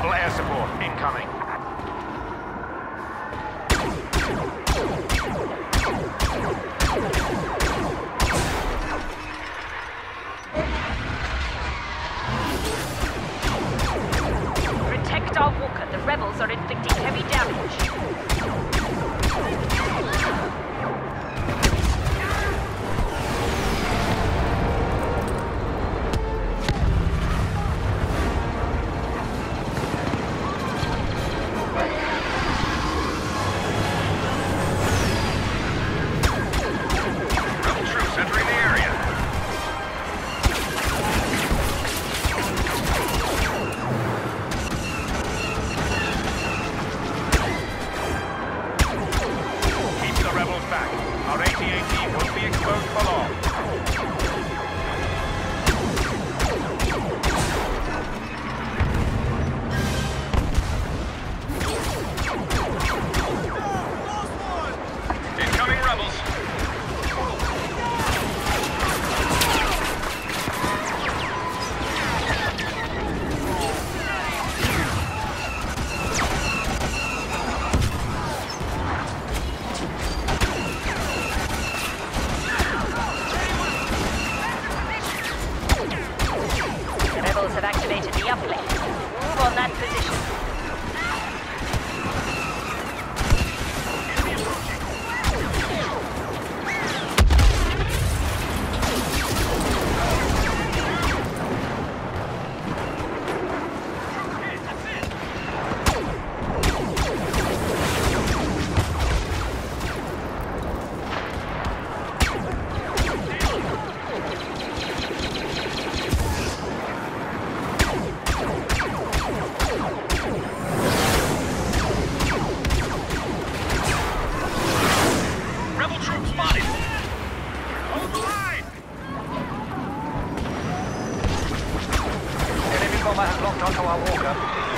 Rebel air support incoming. Protect our walker. The rebels are inflicting heavy damage. Rebel troops entering the area. Keep the rebels back. Our AT-AT won't be exposed for long. Incoming rebels. The rebels have activated the uplink. Move on that position. Rebel troops spotted. Hold the line. Enemy bomber has locked onto our walker.